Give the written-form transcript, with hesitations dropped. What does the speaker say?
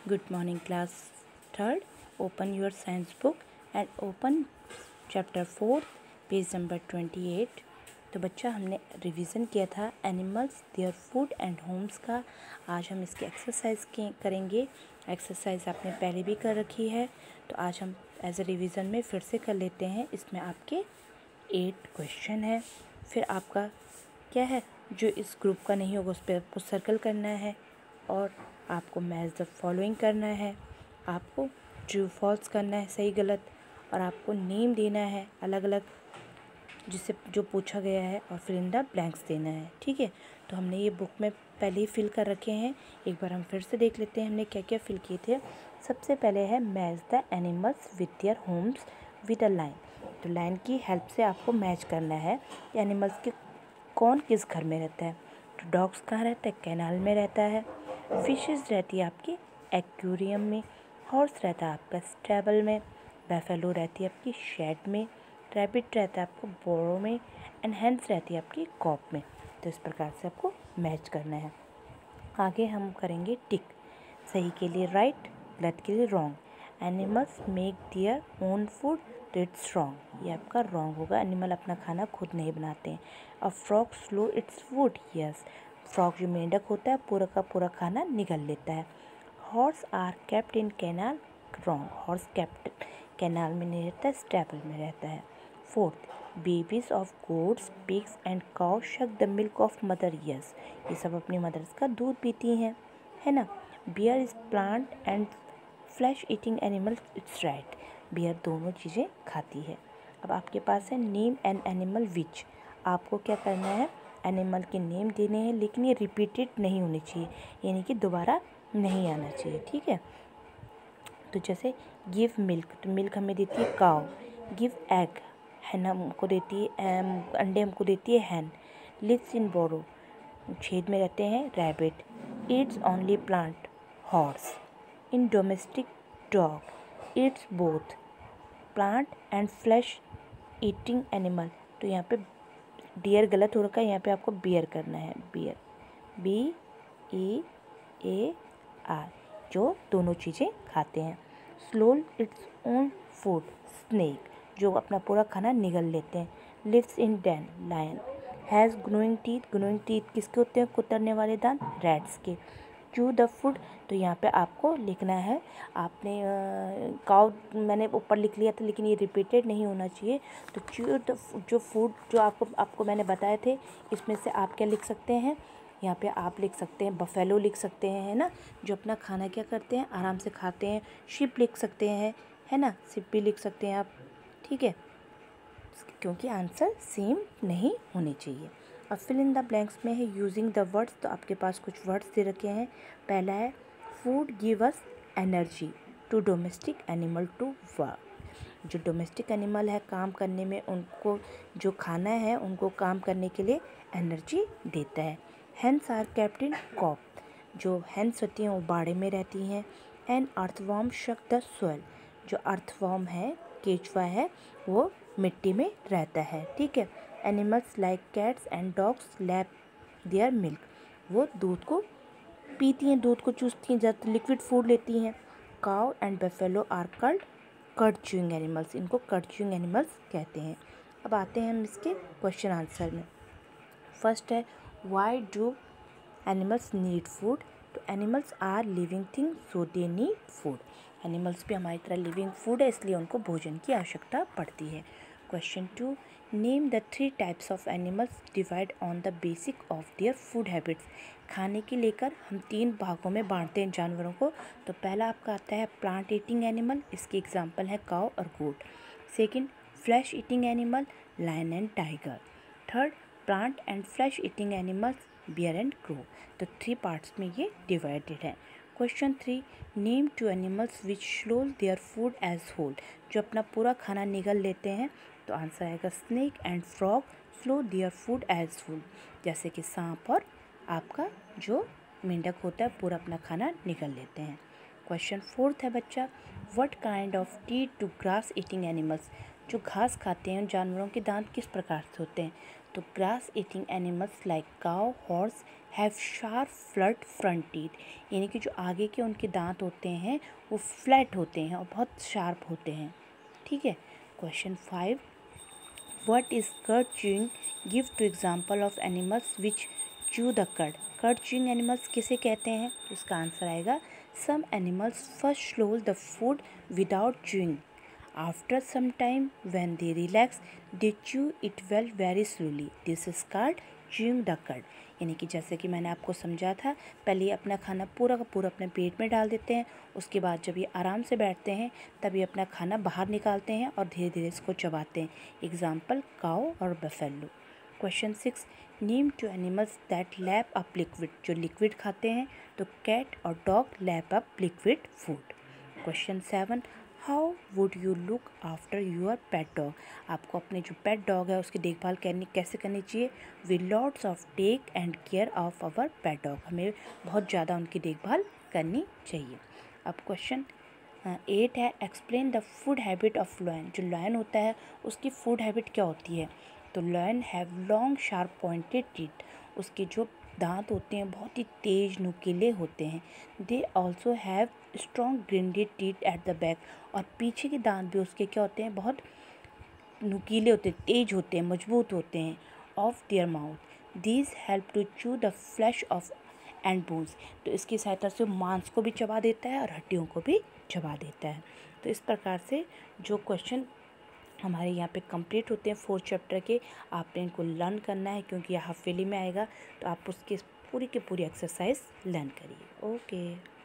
Good morning, class third. Open your science book and open chapter 4, page number 28। तो बच्चा हमने revision किया था animals their food and homes का। आज हम इसकी एक्सरसाइज करेंगे। एक्सरसाइज आपने पहले भी कर रखी है, तो आज हम एज ए रिवीजन में फिर से कर लेते हैं। इसमें आपके 8 क्वेश्चन है। फिर आपका क्या है, जो इस ग्रुप का नहीं होगा उस पर आपको सर्कल करना है और आपको मैच द फॉलोइंग करना है। आपको ट्रू फॉल्स करना है, सही गलत, और आपको नेम देना है अलग अलग जिससे जो पूछा गया है, और फिर इन द ब्लैंक्स देना है। ठीक है, तो हमने ये बुक में पहले ही फिल कर रखे हैं। एक बार हम फिर से देख लेते हैं हमने क्या क्या फिल किए थे। सबसे पहले है match the animals with their homes with a line. तो लाइन की हेल्प से आपको मैच करना है एनिमल्स के कौन किस घर में रहता है। तो डॉग्स कहाँ रहता है, कैनाल में रहता है। फिशेस रहती है आपकी एक्वेरियम में। हॉर्स रहता है आपका स्टेबल में। बैफेलो रहती है आपकी शेड में। रैबिट रहता है आपको बोरो में। एंड हेंस रहती है आपकी कॉप में। तो इस प्रकार से आपको मैच करना है। आगे हम करेंगे टिक। सही के लिए राइट, गलत के लिए wrong. Animals make their own food, तो इट्स रॉन्ग, ये आपका रॉन्ग होगा। एनिमल अपना खाना खुद नहीं बनाते हैं। A frog swallows its food, yes, frog जो मेंढक होता है पूरा का पूरा खाना निगल लेता है। Horse are kept in kennel, wrong, horse kept kennel में नहीं रहता है, स्टेबल में रहता है। Fourth, babies of goats pigs and cow suck the milk of mother, yes, ये सब अपनी मदर्स का दूध पीती हैं, है ना। Bear is plant and flesh eating animal, it's right, bear दोनों चीज़ें खाती है। अब आपके पास है नेम एन एनिमल विच। आपको क्या करना है, एनिमल के नेम देने हैं, लेकिन ये रिपीटेड नहीं होने चाहिए, यानी कि दोबारा नहीं आना चाहिए। ठीक है, तो जैसे गिव मिल्क, तो मिल्क हमें देती है काउ। गिव एग, हैन हमको देती है अंडे हमको देती है हैन। लिव्स इन बोरो, छेद में रहते हैं rabbit. Eats only plant, horse. In domestic dog, eats both plant and flesh eating animal. तो यहाँ पे डियर गलत हो रखा है, यहाँ पे आपको बियर करना है, बियर, BEAR, जो दोनों चीज़ें खाते हैं। Swallows its own food, snake, जो अपना पूरा खाना निगल लेते हैं। Lives in den, lion. Has growing teeth, growing teeth किसके होते हैं, कुतरने वाले दांत, रैट्स के। चू द फूड, तो यहाँ पे आपको लिखना है, आपने काउ मैंने ऊपर लिख लिया था लेकिन ये रिपीटेड नहीं होना चाहिए। तो चू द जो फूड जो आपको मैंने बताए थे, इसमें से आप क्या लिख सकते हैं, यहाँ पे आप लिख सकते हैं बफेलो लिख सकते हैं, है ना, जो अपना खाना क्या करते हैं, आराम से खाते हैं। शिप लिख सकते हैं, है ना, शिप भी लिख सकते हैं आप। ठीक है, क्योंकि आंसर सेम नहीं होने चाहिए। अब फिल इन द ब्लैंक्स में है यूजिंग द वर्ड्स। तो आपके पास कुछ वर्ड्स दे रखे हैं। पहला है food give us energy to domestic animal to work. जो डोमेस्टिक एनिमल है काम करने में, उनको जो खाना है उनको काम करने के लिए एनर्जी देता है। Hens are kept in coop, जो हेंस होती हैं वो बाड़े में रहती हैं। And earthworm suck the soil, जो अर्थवॉर्म है, केचुआ है, वो मिट्टी में रहता है। ठीक है। Animals like cats and dogs lap their milk, वो दूध को पीती हैं, दूध को चूसती हैं, ज़्यादा लिक्विड फूड लेती हैं। Cow and buffalo are called cud chewing animals, इनको कर्ड च्यूइंग एनिमल्स कहते हैं। अब आते हैं हम इसके क्वेश्चन आंसर में। फर्स्ट है why do animals need food. तो animals are living thing so they need food, animals भी हमारी तरह लिविंग फूड है, इसलिए उनको भोजन की आवश्यकता पड़ती है। Question 2, name the 3 types of animals divide on the basic of their food habits. खाने के लेकर हम 3 भागों में बांटते हैं जानवरों को। तो पहला आपका आता है प्लांट ईटिंग एनिमल, इसकी एग्जाम्पल है काउ और goat. Second, flesh eating animal, lion and tiger. Third, plant and flesh eating animals, bear and crow. तो 3 पार्ट्स में ये डिवाइडेड है। Question 3, name 2 animals which swallow their food as whole, जो अपना पूरा खाना निगल लेते हैं। तो आंसर आएगा snake and frog swallow their food as whole, जैसे कि सांप और आपका जो मेंढक होता है पूरा अपना खाना निगल लेते हैं। क्वेश्चन 4 है बच्चा, what kind of teeth do grass eating animals, जो घास खाते हैं उन जानवरों के दांत किस प्रकार से होते हैं। तो grass eating animals like cow, horse have sharp flat front teeth, यानी कि जो आगे के उनके दांत होते हैं वो फ्लैट होते हैं और बहुत शार्प होते हैं। ठीक है। Question 5, what is cud chewing, give two example of animals which chew the cud. Cud chewing animals किसे कहते हैं? तो इसका आंसर आएगा some animals first swallow the food without chewing, after some time when they relax they chew it well very slowly, this is called chewing the cud. यानी कि जैसे कि मैंने आपको समझा था, पहले ये अपना खाना पूरा का पूरा अपने पेट में डाल देते हैं, उसके बाद जब ये आराम से बैठते हैं तब ये अपना खाना बाहर निकालते हैं और धीरे धीरे इसको चबाते हैं। एग्जाम्पल काऊ और buffalo. Question 6, name two animals that lap up liquid, जो लिक्विड खाते हैं, तो कैट और dog lap up liquid food. Question 7, how would you look after your pet dog, आपको अपने जो पेट डॉग है उसकी देखभाल कैसे करनी चाहिए? We lots of take and care of our pet dog, हमें बहुत ज़्यादा उनकी देखभाल करनी चाहिए। अब क्वेश्चन 8 है, explain the food habit of lion, जो लायन होता है उसकी फूड हैबिट क्या होती है? तो lion have long sharp pointed teeth, उसके जो दांत होते हैं बहुत ही तेज नुकीले होते हैं। They also have strong grinded teeth at the back, और पीछे के दांत भी उसके क्या होते हैं? बहुत नुकीले होते हैं, तेज होते हैं, मजबूत होते हैं। Of their mouth these help to chew the flesh of and bones, तो इसकी सहायता से मांस को भी चबा देता है और हड्डियों को भी चबा देता है। तो इस प्रकार से जो क्वेश्चन हमारे यहाँ पे कंप्लीट होते हैं 4th चैप्टर के, आपने इनको लर्न करना है क्योंकि यह हाफ ईयरली में आएगा, तो आप उसकी पूरी की पूरी एक्सरसाइज लर्न करिए। ओके।